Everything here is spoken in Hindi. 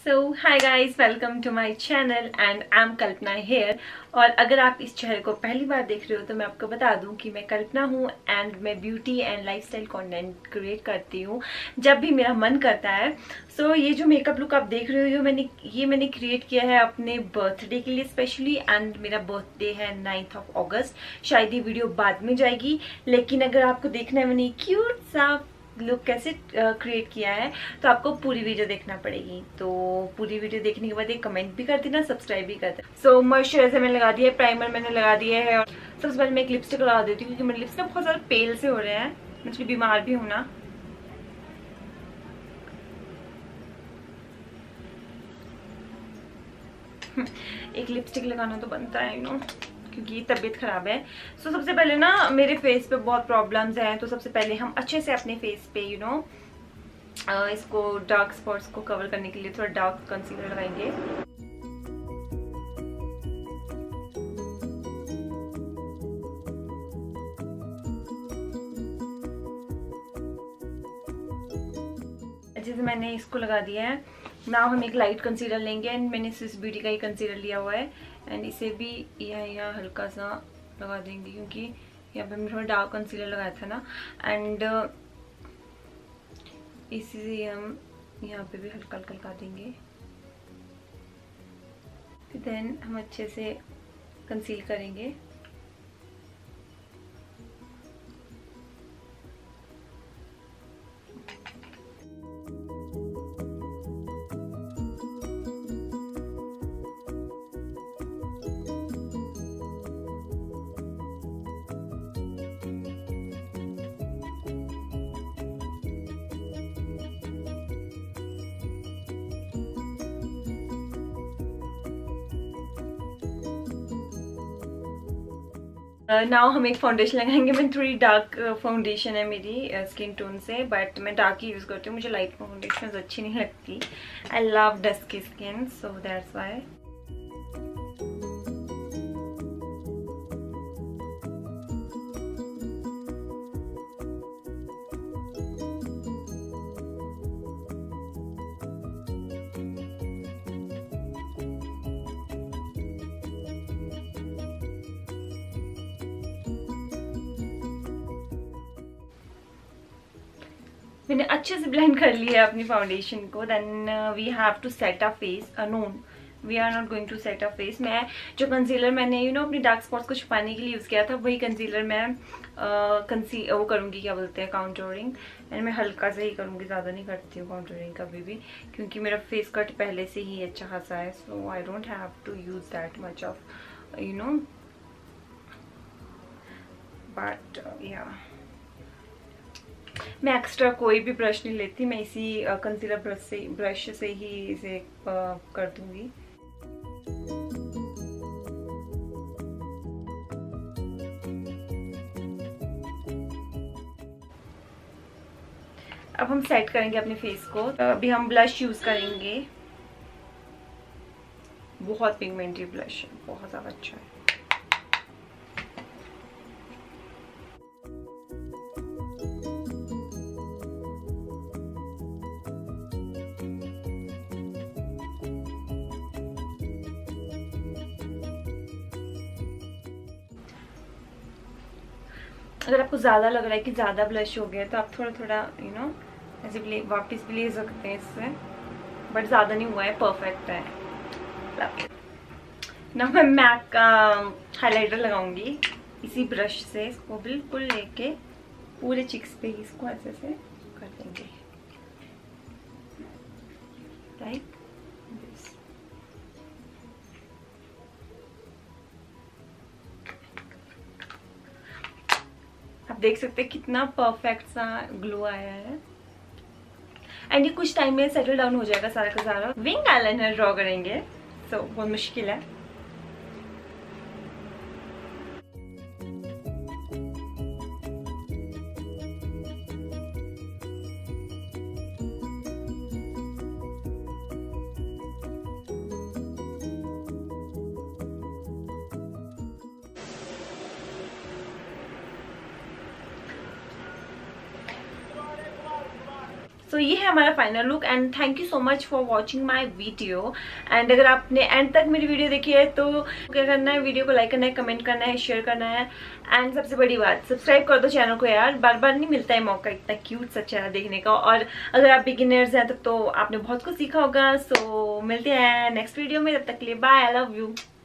So hi guys, welcome to my channel and I am Kalpana here. और अगर आप इस चैनल को पहली बार देख रहे हो तो मैं आपको बता दूं कि मैं कल्पना हूँ एंड मैं beauty and lifestyle content create करती हूँ जब भी मेरा मन करता है। सो ये जो मेकअप लुक आप देख रहे हो मैंने क्रिएट किया है अपने बर्थडे के लिए स्पेशली। एंड मेरा बर्थडे है 9 अगस्त। शायद ये वीडियो बाद में जाएगी, लेकिन अगर आपको देखना है मैंने क्यूट सा लुक कैसे क्रिएट किया है तो आपको पूरी वीडियो देखना पड़ेगी। तो पूरी वीडियो देखने के बाद एक कमेंट भी कर देना, सब्सक्राइब भी कर देना। सो मॉइस्चराइजर मैंने लगा दिया है, प्राइमर मैंने लगा दिया है और सबसे पहले मैं एक लिपस्टिक लगा देती हूँ क्योंकि मेरे लिप्स ना बहुत ज़्यादा पेल से हो रहे हैं। मैं एक्चुअली बीमार भी हूँ ना। एक लिपस्टिक लगाना तो बनता है यू नो, क्योंकि तबीयत खराब है। सो सबसे पहले ना मेरे फेस पे बहुत प्रॉब्लम्स हैं, तो सबसे पहले हम अच्छे से अपने फेस पे यू नो इसको डार्क स्पॉट्स को कवर करने के लिए थोड़ा डार्क कंसीलर लगाएंगे। अच्छे से मैंने इसको लगा दिया है। नाउ हम एक लाइट कंसीलर लेंगे एंड मैंने स्विस ब्यूटी का ही कंसीलर लिया हुआ है एंड इसे भी यहाँ हल्का सा लगा देंगे क्योंकि यहाँ पे मैंने थोड़ा डार्क कंसीलर लगाया था ना। एंड इसी से हम यहाँ पे भी हल्का हल्का लगा देंगे। फिर देन हम अच्छे से कंसील करेंगे। नाउ हम एक फाउंडेशन लगाएंगे। मैं थोड़ी डार्क फाउंडेशन है मेरी स्किन टोन से, बट मैं डार्क ही यूज़ करती हूँ। मुझे लाइट फाउंडेशन अच्छी नहीं लगती। I love dusky skin, so that's why. मैंने अच्छे से ब्लेंड कर लिया अपनी फाउंडेशन को। Then we have to set a face. No, we are not going to set a face. मैं जो कंसीलर मैंने यू नो अपनी डार्क स्पॉट्स को छुपाने के लिए यूज़ किया था वही कंसीलर मैं वो करूँगी, क्या बोलते हैं, काउंटोरिंग। एंड मैं हल्का से ही करूँगी, ज़्यादा नहीं करती हूँ काउंटोरिंग कभी भी, क्योंकि मेरा फेस कट पहले से ही अच्छा खासा है। So I don't have to use that much of you know, but yeah मैं एक्स्ट्रा कोई भी ब्रश नहीं लेती। मैं इसी कंसीलर ब्रश से ही इसे कर दूंगी। अब हम सेट करेंगे अपने फेस को। अभी हम ब्लश यूज करेंगे। बहुत पिगमेंटेड ब्लश है, बहुत ज्यादा अच्छा है। अगर आपको ज़्यादा लग रहा है कि ज़्यादा ब्लश हो गया तो आप थोड़ा थोड़ा यू नो ऐसे वापस भी ले सकते हैं इससे, बट ज़्यादा नहीं हुआ है, परफेक्ट है। ना मैं मैक का हाइलाइटर लगाऊंगी इसी ब्रश से। इसको बिल्कुल लेके पूरे चिक्स पे ही इसको ऐसे से कर देंगे, राइट। आप देख सकते हैं कितना परफेक्ट सा ग्लो आया है। एंड ये कुछ टाइम में सेटल डाउन हो जाएगा सारा का सारा। विंग आईलाइनर ड्रॉ करेंगे, सो बहुत मुश्किल है। सो ये है हमारा final look and thank you so much for watching my video. And अगर आपने एंड तक मेरी वीडियो देखी है तो क्या करना है, वीडियो को लाइक करना है, कमेंट करना है, शेयर करना है एंड सबसे बड़ी बात सब्सक्राइब कर दो चैनल को यार, बार बार नहीं मिलता है मौका इतना क्यूट सा चेहरा देखने का। और अगर आप बिगिनर्स हैं तब तो आपने बहुत कुछ सीखा होगा। सो मिलते हैं नेक्स्ट वीडियो में, तब तक के लिए बाय, आई लव यू।